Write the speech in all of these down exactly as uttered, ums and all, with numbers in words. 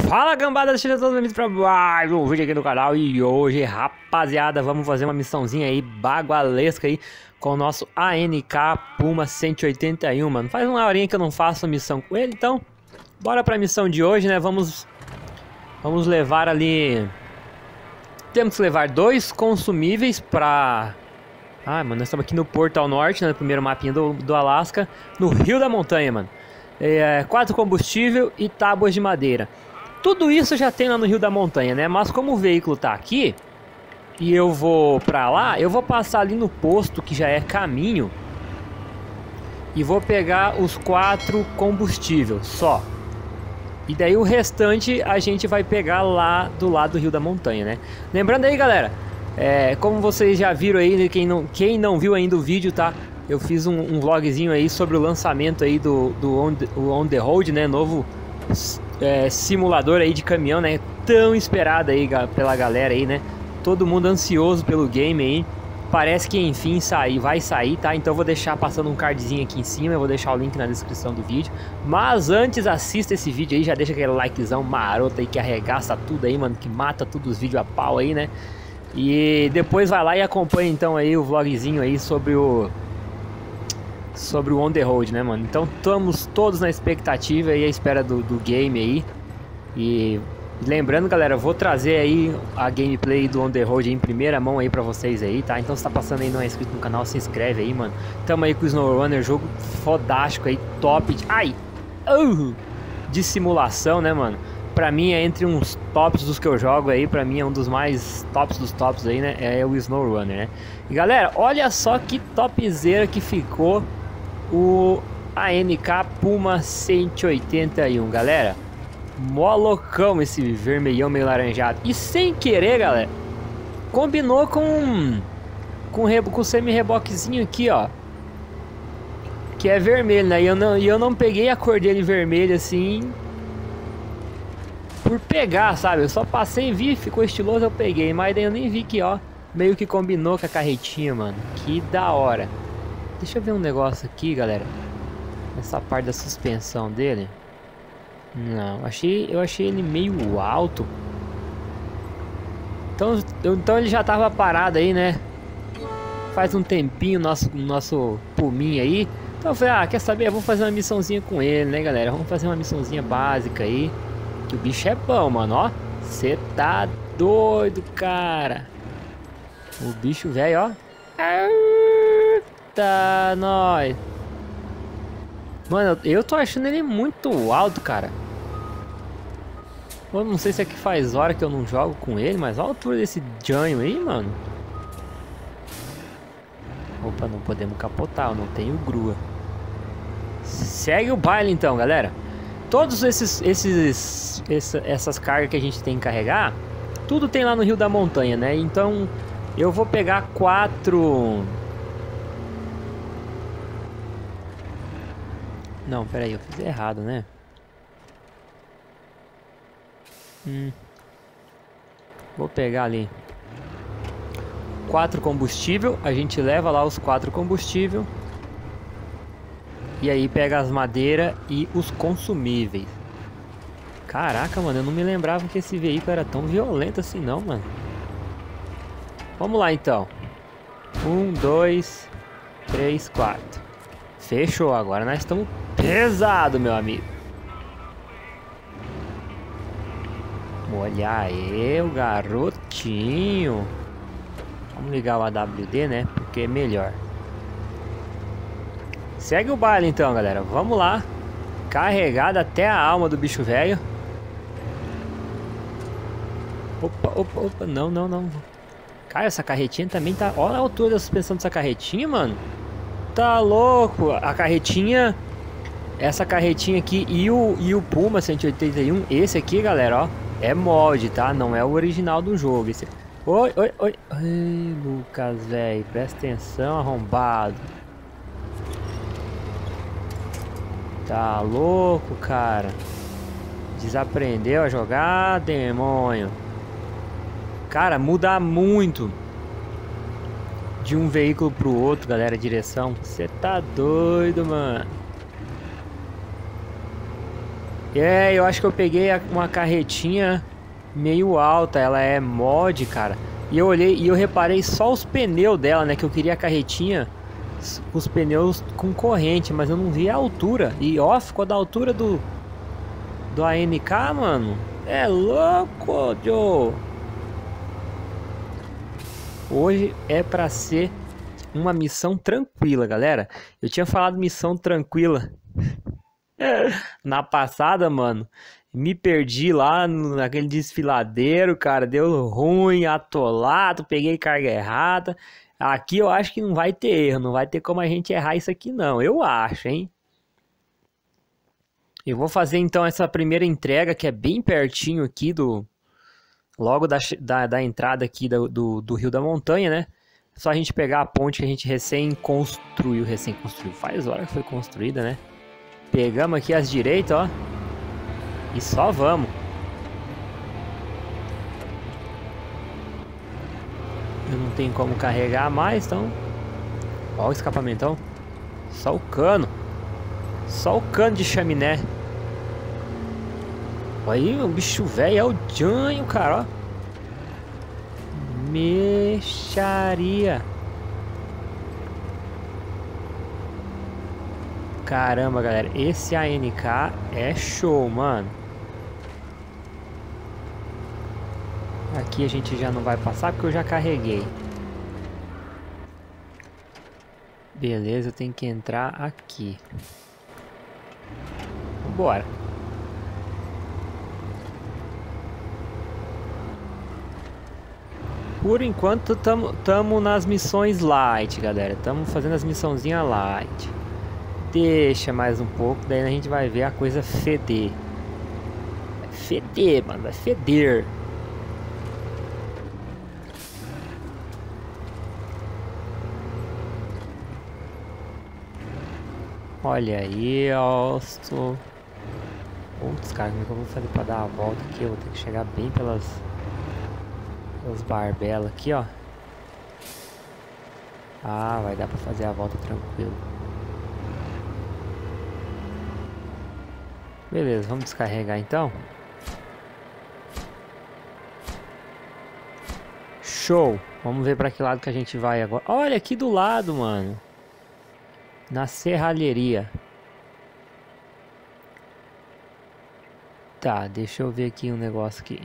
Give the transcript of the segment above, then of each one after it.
Fala gambada, sejam todos bem-vindos pra mais um vídeo aqui no canal. E hoje, rapaziada, vamos fazer uma missãozinha aí bagualesca aí com o nosso A N K Puma cento e oitenta e um, mano. Faz uma horinha que eu não faço missão com ele, então bora pra missão de hoje, né? Vamos, vamos levar ali... Temos que levar dois consumíveis pra... Ah, mano, nós estamos aqui no Porto ao Norte, né? No primeiro mapinha do, do Alasca, no Rio da Montanha, mano. É, quatro combustível e tábuas de madeira. Tudo isso já tem lá no Rio da Montanha, né? Mas como o veículo tá aqui e eu vou pra lá, eu vou passar ali no posto que já é caminho e vou pegar os quatro combustíveis só. E daí o restante a gente vai pegar lá do lado do Rio da Montanha, né? Lembrando aí, galera, é, como vocês já viram aí, quem não, quem não viu ainda o vídeo, tá? Eu fiz um, um vlogzinho aí sobre o lançamento aí do, do On, the, On The Road, né? Novo é, simulador aí de caminhão, né? Tão esperado aí pela galera aí, né? Todo mundo ansioso pelo game aí. Parece que enfim sair, vai sair, tá? Então eu vou deixar passando um cardzinho aqui em cima. Eu vou deixar o link na descrição do vídeo. Mas antes, assista esse vídeo aí. Já deixa aquele likezão maroto aí que arregaça tudo aí, mano. Que mata todos os vídeos a pau aí, né? E depois vai lá e acompanha então aí o vlogzinho aí sobre o... sobre o On The Road, né, mano? Então estamos todos na expectativa e à espera do, do game aí. E lembrando, galera, eu vou trazer aí a gameplay do On The Road em primeira mão aí pra vocês aí, tá? Então se tá passando aí e não é inscrito no canal, se inscreve aí, mano. Tamo aí com o SnowRunner, jogo fodástico aí, top de... Ai! Uh, de simulação, né, mano? Pra mim é entre uns tops dos que eu jogo aí, pra mim é um dos mais tops dos tops aí, né? É o SnowRunner, né? E galera, olha só que topzera que ficou o A N K Puma cento e oitenta e um, galera. Mó loucão esse vermelhão meio laranjado. E sem querer, galera, combinou com com, com o semi-reboquezinho aqui, ó, que é vermelho, né? E eu não, e eu não peguei a cor dele vermelho assim por pegar, sabe? Eu só passei e vi, ficou estiloso, eu peguei. Mas daí eu nem vi que, ó, meio que combinou com a carretinha, mano. Que da hora. Deixa eu ver um negócio aqui, galera. Essa parte da suspensão dele. Não, achei, eu achei ele meio alto. Então, eu, então ele já tava parado aí, né? Faz um tempinho nosso nosso Puminha aí. Então eu falei, ah, quer saber? Eu vou fazer uma missãozinha com ele, né, galera? Vamos fazer uma missãozinha básica aí. Que o bicho é bom, mano, ó. Você tá doido, cara. O bicho velho, ó. Tá, nós. Mano, eu tô achando ele muito alto, cara. Eu não sei se é que faz hora que eu não jogo com ele, mas olha a altura desse Janho aí, mano. Opa, não podemos capotar, eu não tenho grua. Segue o baile então, galera. Todos esses, esses essa, essas cargas que a gente tem que carregar, tudo tem lá no Rio da Montanha, né? Então eu vou pegar quatro... Não, peraí, eu fiz errado, né? Hum. Vou pegar ali quatro combustível, a gente leva lá os quatro combustível. E aí pega as madeiras e os consumíveis. Caraca, mano, eu não me lembrava que esse veículo era tão violento assim não, mano. Vamos lá então. Um, dois, três, quatro. Fechou, agora nós estamos pesado, meu amigo. Olha aí, o garotinho. Vamos ligar o A W D, né? Porque é melhor. Segue o baile então, galera. Vamos lá. Carregado até a alma do bicho velho. Opa, opa, opa. Não, não, não. Cara, essa carretinha também tá... Olha a altura da suspensão dessa carretinha, mano. Tá louco. A carretinha... Essa carretinha aqui e o, e o Puma cento e oitenta e um, esse aqui, galera, ó, é mod, tá? Não é o original do jogo. Esse... Oi, oi, oi. Ai, Lucas, velho. Presta atenção, arrombado. Tá louco, cara. Desaprendeu a jogar, demônio. Cara, muda muito de um veículo pro outro, galera, a direção. Você tá doido, mano. É, eu acho que eu peguei uma carretinha meio alta. Ela é mod, cara. E eu olhei e eu reparei só os pneus dela, né? Que eu queria a carretinha com os pneus com corrente, mas eu não vi a altura. E ó, ficou da altura do do A N K, mano. É louco, Joe. Hoje é pra ser uma missão tranquila, galera. Eu tinha falado missão tranquila na passada, mano. Me perdi lá no, naquele desfiladeiro, cara. Deu ruim, atolado, peguei carga errada. Aqui eu acho que não vai ter erro, não vai ter como a gente errar isso aqui não. Eu acho, hein? Eu vou fazer então essa primeira entrega, que é bem pertinho aqui do... Logo da, da, da entrada aqui do, do, do Rio da Montanha, né? Só a gente pegar a ponte que a gente recém construiu. Recém construiu. Faz hora que foi construída, né? Pegamos aqui as direitas, ó. E só vamos. Eu não tenho como carregar mais, então... Ó o escapamentão. Só o cano. Só o cano de chaminé. Olha aí, o bicho velho é o Janho, cara, ó. Mexaria. Caramba, galera. Esse A N K é show, mano. Aqui a gente já não vai passar porque eu já carreguei. Beleza, eu tenho que entrar aqui. Bora. Por enquanto tamo, tamo nas missões light, galera. Tamo fazendo as missãozinhas light. Deixa mais um pouco, daí a gente vai ver a coisa feder. Vai feder, mano, vai feder. Olha aí, ó. Estou... Putz, cara, como é que eu vou fazer pra dar a volta aqui? Eu vou ter que chegar bem pelas... Os barbelos aqui, ó. Ah, vai dar pra fazer a volta tranquilo. Beleza, vamos descarregar então. Show! Vamos ver pra que lado que a gente vai agora. Olha, aqui do lado, mano. Na serralheria. Tá, deixa eu ver aqui um negócio aqui.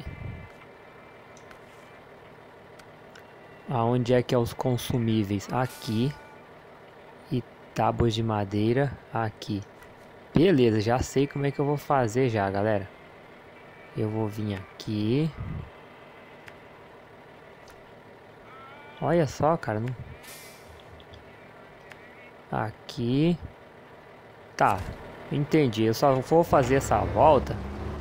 Aonde é que é os consumíveis? Aqui. E tábuas de madeira aqui. Beleza, já sei como é que eu vou fazer já, galera. Eu vou vir aqui. Olha só, cara. Não... Aqui. Tá, entendi. Eu só vou fazer essa volta.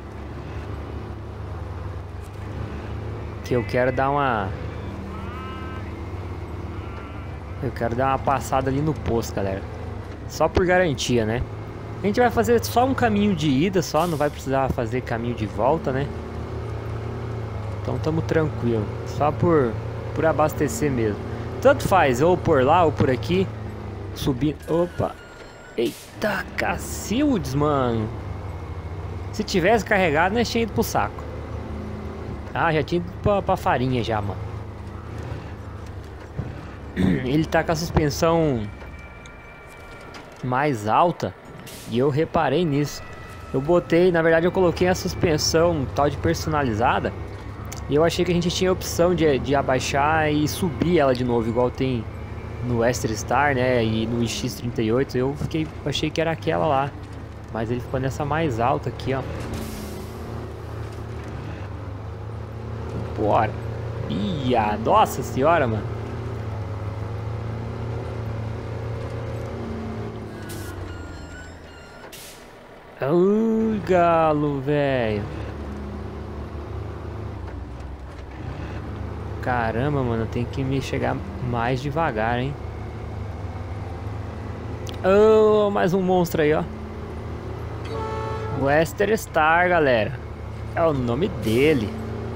Que eu quero dar uma... Eu quero dar uma passada ali no posto, galera. Só por garantia, né? A gente vai fazer só um caminho de ida só, não vai precisar fazer caminho de volta, né? Então tamo tranquilo. Só por, por abastecer mesmo. Tanto faz, ou por lá ou por aqui. Subindo. Opa! Eita, cacildes, mano! Se tivesse carregado, nós tinha ido pro saco. Ah, já tinha ido pra, pra farinha já, mano. Ele tá com a suspensão mais alta e eu reparei nisso. Eu botei, na verdade eu coloquei a suspensão tal de personalizada e eu achei que a gente tinha a opção de, de abaixar e subir ela de novo, igual tem no Extra Star, né, e no X trinta e oito. Eu fiquei, achei que era aquela lá, mas ele ficou nessa mais alta aqui, ó. Bora. Ia, nossa senhora, mano. Ui, galo, velho. Caramba, mano, tem que me chegar mais devagar, hein. Oh, mais um monstro aí, ó. Western Star, galera. É o nome dele.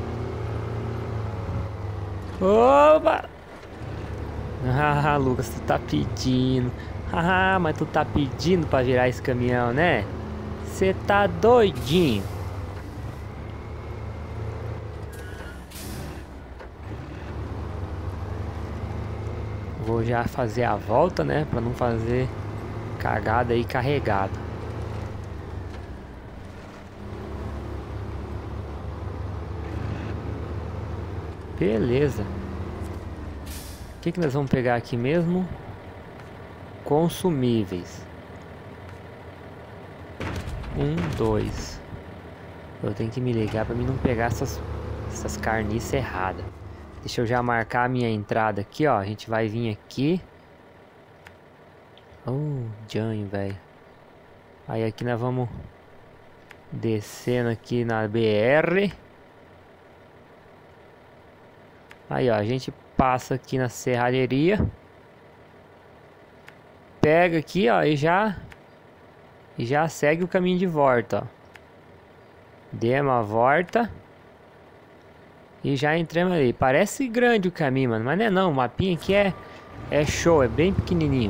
Opa! Ah, Lucas, tu tá pedindo. Ah, mas tu tá pedindo pra virar esse caminhão, né? Você tá doidinho? Vou já fazer a volta, né? Pra não fazer cagada aí carregada. Beleza. O que que nós vamos pegar aqui mesmo? Consumíveis. Um, dois. Eu tenho que me ligar pra mim não pegar essas, essas carniças erradas. Deixa eu já marcar a minha entrada aqui, ó. A gente vai vir aqui. Oh, janho, velho. Aí aqui nós vamos descendo aqui na B R. Aí, ó, a gente passa aqui na serralheria. Pega aqui, ó, e já e já segue o caminho de volta, ó. Demos a volta. E já entramos ali. Parece grande o caminho, mano. Mas não é não. O mapinha aqui é, é show. É bem pequenininho.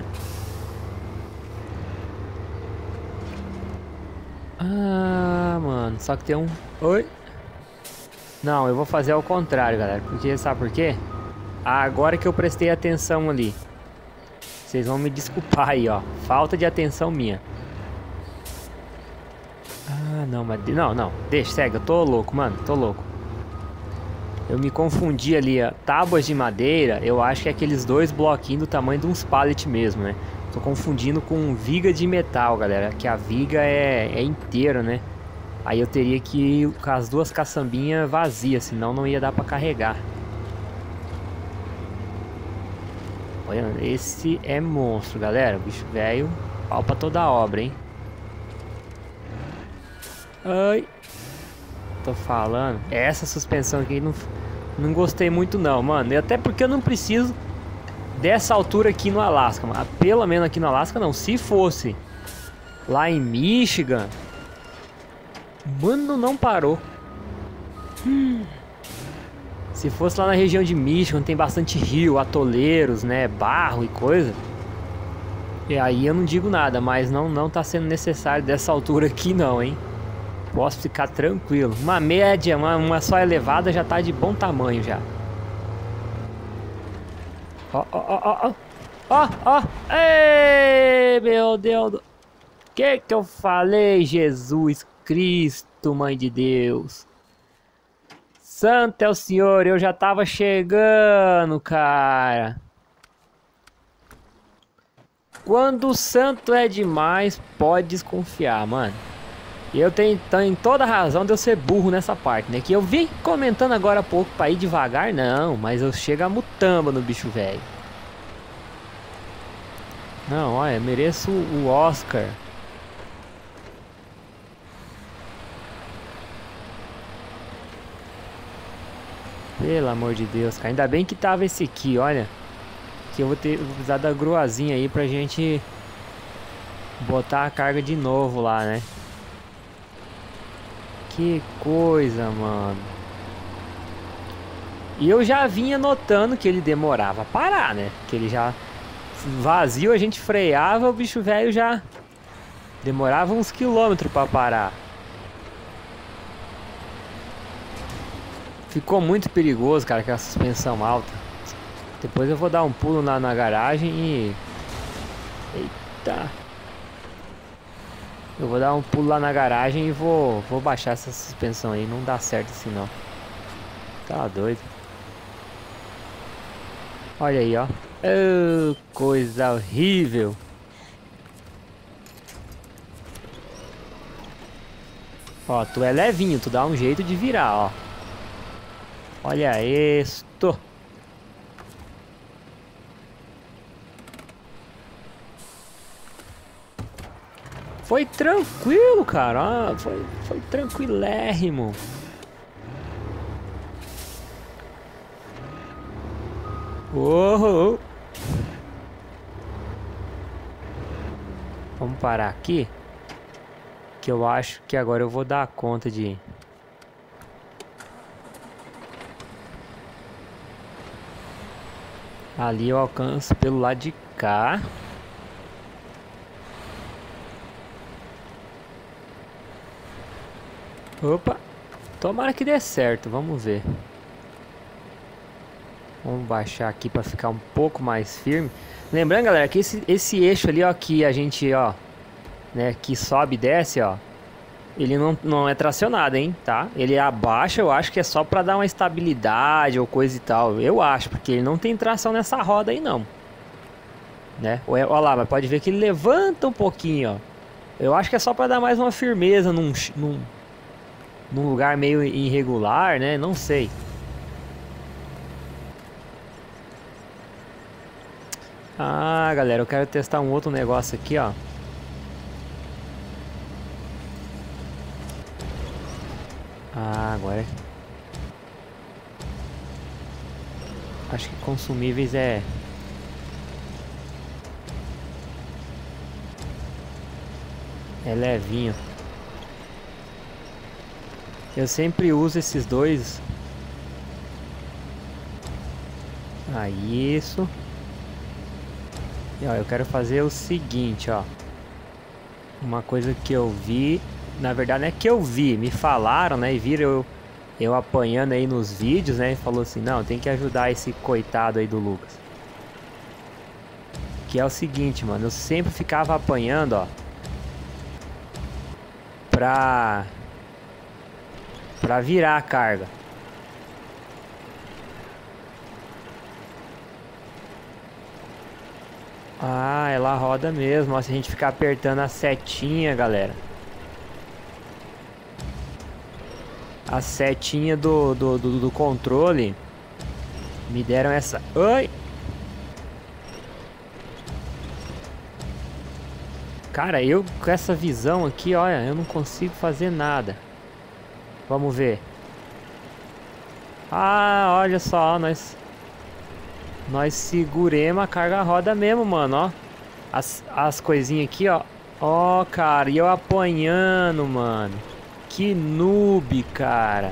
Ah, mano. Só que tem um... Oi? Não, eu vou fazer ao contrário, galera. Porque sabe por quê? Agora que eu prestei atenção ali. Vocês vão me desculpar aí, ó. Falta de atenção minha. Ah, não. Mas... Não, não. Deixa, segue. Eu tô louco, mano. Tô louco. Eu me confundi ali, ó. Tábuas de madeira, eu acho que é aqueles dois bloquinhos do tamanho de uns pallets mesmo, né? Tô confundindo com viga de metal, galera. Que a viga é, é inteira, né? Aí eu teria que ir com as duas caçambinhas vazias, senão não ia dar pra carregar. Olha, esse é monstro, galera. O bicho velho, pau pra toda a obra, hein? Ai... Tô falando, essa suspensão aqui não, não gostei muito não, mano. E até porque eu não preciso dessa altura aqui no Alasca, mano. Pelo menos aqui no Alasca não. Se fosse lá em Michigan, mano, não parou. hum. Se fosse lá na região de Michigan, tem bastante rio, atoleiros, né, barro e coisa, e aí eu não digo nada. Mas não, não tá sendo necessário dessa altura aqui não, hein. Posso ficar tranquilo. Uma média, uma, uma só elevada já tá de bom tamanho já. Ó, ó, ó, ó, ó. Ó, ó. Ei, meu Deus. Que que eu falei, Jesus Cristo, Mãe de Deus? Santo é o Senhor, eu já tava chegando, cara. Quando o santo é demais, pode desconfiar, mano. E eu tenho, tenho toda a razão de eu ser burro nessa parte, né? Que eu vim comentando agora há pouco pra ir devagar, não. Mas eu chego a mutamba no bicho velho. Não, olha, mereço o Oscar. Pelo amor de Deus, cara. Ainda bem que tava esse aqui, olha. Que eu vou ter vou precisar da gruazinha aí pra gente botar a carga de novo lá, né? Que coisa, mano. E eu já vinha notando que ele demorava a parar, né? Que ele já vazio, a gente freava, o bicho velho já demorava uns quilômetros pra parar. Ficou muito perigoso, cara, aquela suspensão alta. Depois eu vou dar um pulo na, na garagem e... Eita... Eu vou dar um pulo lá na garagem e vou, vou baixar essa suspensão aí. Não dá certo assim não. Tá doido. Olha aí, ó. Oh, coisa horrível. Ó, tu é levinho. Tu dá um jeito de virar, ó. Olha isto. Foi tranquilo, cara. Ah, foi, foi tranquilérrimo. Oh, oh. Vamos parar aqui. Que eu acho que agora eu vou dar conta de... Ali eu alcanço pelo lado de cá. Opa, tomara que dê certo, vamos ver. Vamos baixar aqui para ficar um pouco mais firme. Lembrando, galera, que esse, esse eixo ali, ó, que a gente, ó, né, que sobe e desce, ó, ele não, não é tracionado, hein, tá? Ele abaixa, eu acho que é só para dar uma estabilidade ou coisa e tal. Eu acho, porque ele não tem tração nessa roda aí, não. Né? Olha lá, mas pode ver que ele levanta um pouquinho, ó. Eu acho que é só para dar mais uma firmeza num, num, num lugar meio irregular, né? Não sei. Ah, galera, eu quero testar um outro negócio aqui, ó. Ah, agora é... Acho que consumíveis é... É levinho. Eu sempre uso esses dois. Ah, isso. E, ó, eu quero fazer o seguinte, ó. Uma coisa que eu vi... Na verdade não é que eu vi, me falaram, né? E viram eu, eu apanhando aí nos vídeos, né? E falou assim, não, tem que ajudar esse coitado aí do Lucas. Que é o seguinte, mano. Eu sempre ficava apanhando, ó. Pra... Pra virar a carga. Ah, ela roda mesmo. Ó, se a gente ficar apertando a setinha, galera. A setinha do, do, do, do controle. Me deram essa... Oi! Cara, eu com essa visão aqui, olha, eu não consigo fazer nada. Vamos ver. Ah, olha só, nós... Nós seguremos a carga roda mesmo, mano, ó. As, as coisinhas aqui, ó. Ó, cara, e eu apanhando, mano. Que noob, cara.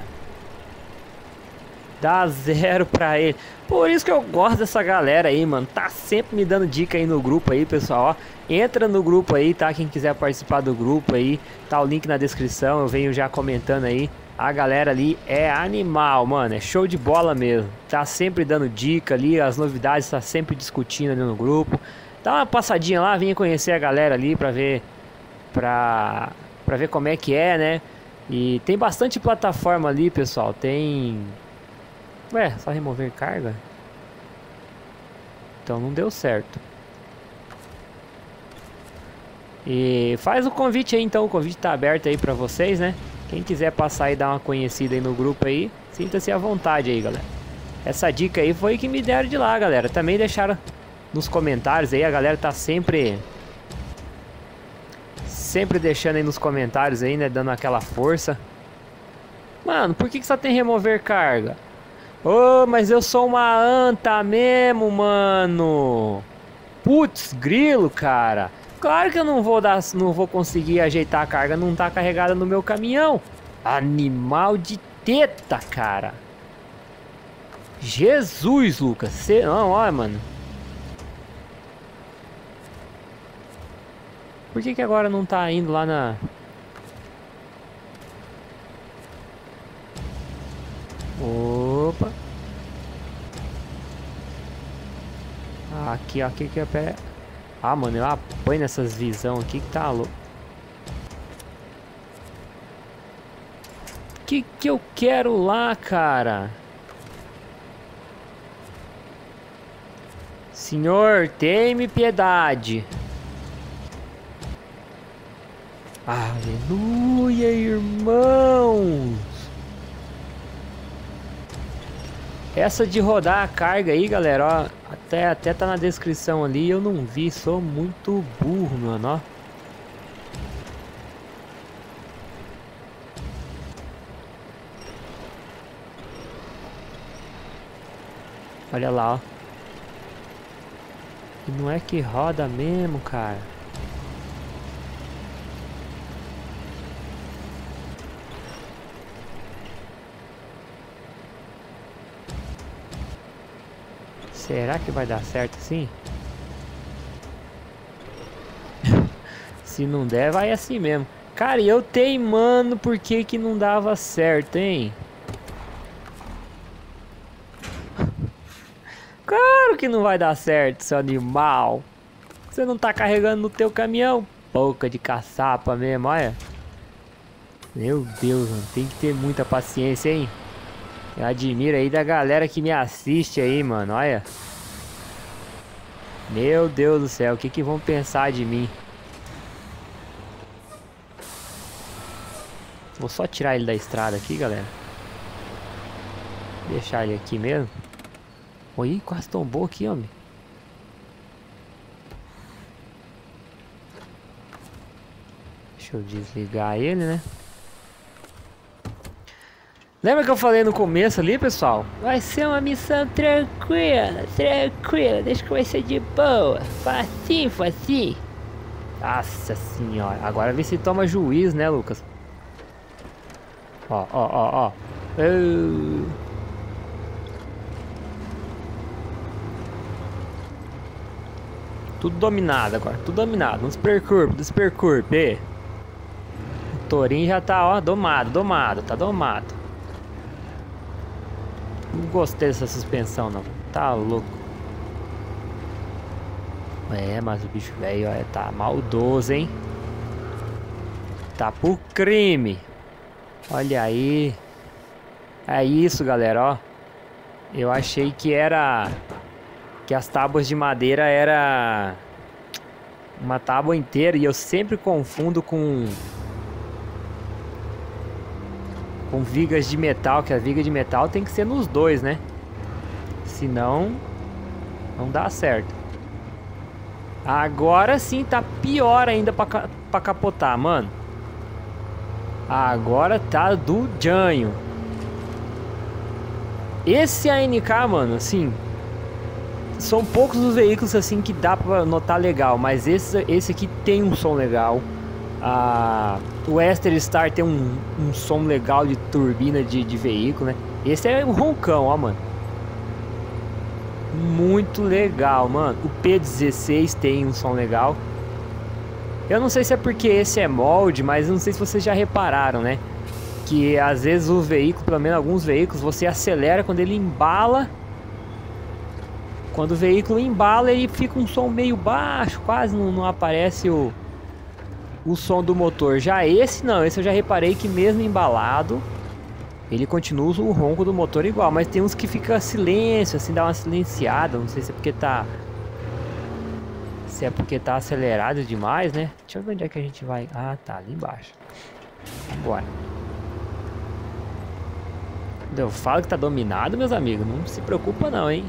Dá zero pra ele. Por isso que eu gosto dessa galera aí, mano. Tá sempre me dando dica aí no grupo aí, pessoal, ó. Entra no grupo aí, tá? Quem quiser participar do grupo aí, tá o link na descrição. Eu venho já comentando aí. A galera ali é animal, mano. É show de bola mesmo. Tá sempre dando dica ali, as novidades, tá sempre discutindo ali no grupo. Dá uma passadinha lá, venha conhecer a galera ali pra ver, pra, pra ver como é que é, né? E tem bastante plataforma ali, pessoal. Tem... Ué, só remover carga? Então não deu certo. E faz o convite aí, então. O convite tá aberto aí pra vocês, né? Quem quiser passar e dar uma conhecida aí no grupo aí, sinta-se à vontade aí, galera. Essa dica aí foi que me deram de lá, galera. Também deixaram nos comentários aí. A galera tá sempre... Sempre deixando aí nos comentários aí, né? Dando aquela força. Mano, por que que só tem remover carga? Ô, oh, mas eu sou uma anta mesmo, mano. Putz, grilo, cara. Claro que eu não vou dar, não vou conseguir ajeitar a carga, não tá carregada no meu caminhão. Animal de teta, cara. Jesus, Lucas. Cê, não, olha, mano. Por que que agora não tá indo lá na... Opa. Aqui, ó, aqui que é pé. Ah, mano, eu apanho nessas visão aqui que tá louco. Que que eu quero lá, cara? Senhor, tem-me piedade. Aleluia, irmãos. Essa de rodar a carga aí, galera, ó, até, até tá na descrição ali, eu não vi, sou muito burro, mano, ó. Olha lá, ó. E não é que roda mesmo, cara. Será que vai dar certo assim? Se não der, vai assim mesmo. Cara, e eu teimando por que que não dava certo, hein? Claro que não vai dar certo, seu animal. Você não tá carregando no teu caminhão? Boca de caçapa mesmo, olha. Meu Deus, mano, tem que ter muita paciência, hein? Eu admiro aí da galera que me assiste aí, mano, olha. Meu Deus do céu, o que que vão pensar de mim? Vou só tirar ele da estrada aqui, galera. Deixar ele aqui mesmo. Oi, quase tombou aqui, homem. Deixa eu desligar ele, né? Lembra que eu falei no começo ali, pessoal? Vai ser uma missão tranquila, tranquila. Deixa que vai ser de boa. Facinho, facinho. Nossa senhora. Agora vê se toma juiz, né, Lucas? Ó, ó, ó, ó. Uh... Tudo dominado agora, tudo dominado. Não se percurbe, não se percurbe. O tourinho já tá, ó, domado, domado, tá domado. Não gostei dessa suspensão, não. Tá louco. É, mas o bicho velho, olha, tá maldoso, hein? Tá por crime. Olha aí. É isso, galera, ó. Eu achei que era... que as tábuas de madeira era uma tábua inteira e eu sempre confundo com com vigas de metal, que a viga de metal tem que ser nos dois, né? Senão não dá certo. Agora sim tá pior ainda pra, pra capotar, mano. Agora tá do janho. Esse A N K, mano, assim, são poucos os veículos assim que dá pra notar legal, mas esse, esse aqui tem um som legal. Ah, o Ester Star tem um, um som legal de turbina de, de veículo, né? Esse é um roncão, ó, mano. Muito legal, mano. O P dezesseis tem um som legal. Eu não sei se é porque esse é molde, mas não sei se vocês já repararam, né? Que às vezes o veículo, pelo menos alguns veículos, você acelera quando ele embala. Quando o veículo embala, ele fica um som meio baixo, quase não, não aparece o, o som do motor. Já esse não, esse eu já reparei que mesmo embalado, ele continua o ronco do motor igual. Mas tem uns que fica silêncio, assim, dá uma silenciada. Não sei se é porque tá... Se é porque tá acelerado demais, né? Deixa eu ver onde é que a gente vai. Ah, tá, ali embaixo. Vambora. Eu falo que tá dominado, meus amigos. Não se preocupa não, hein?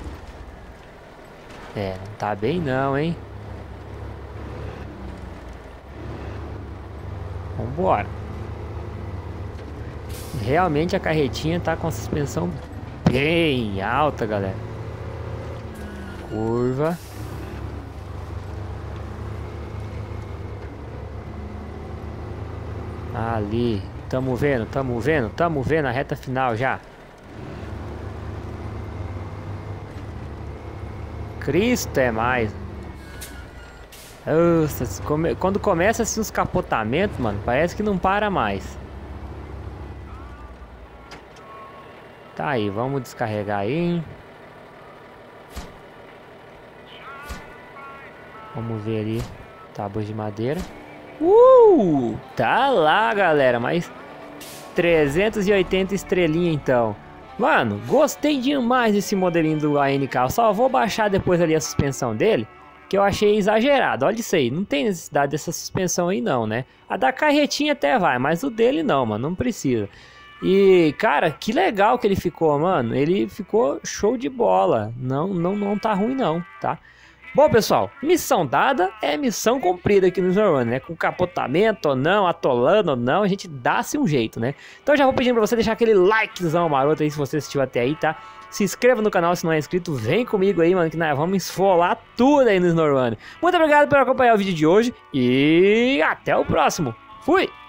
É, não tá bem não, hein? Vambora. Realmente a carretinha tá com a suspensão bem alta, galera. Curva. Ali. Tamo vendo, tamo vendo, tamo vendo a reta final já. Cristo é mais. Nossa, come... quando começa assim os capotamentos, mano, parece que não para mais. Tá aí, vamos descarregar aí, hein? Vamos ver ali. Tábuas de madeira. Uh! Tá lá, galera, mas trezentos e oitenta estrelinha então. Mano, gostei demais desse modelinho do A N K. Eu só vou baixar depois ali a suspensão dele, que eu achei exagerado. Olha isso aí, não tem necessidade dessa suspensão aí não, né? A da carretinha até vai, mas o dele não, mano, não precisa. E, cara, que legal que ele ficou, mano. Ele ficou show de bola. Não, não, não tá ruim não, tá? Bom, pessoal, missão dada é missão cumprida aqui no SnowRunner, né? Com capotamento ou não, atolando ou não, a gente dá-se um jeito, né? Então eu já vou pedindo pra você deixar aquele likezão maroto aí se você assistiu até aí, tá? Se inscreva no canal se não é inscrito, vem comigo aí, mano, que nós vamos esfolar tudo aí no SnowRunner. Muito obrigado por acompanhar o vídeo de hoje e até o próximo. Fui!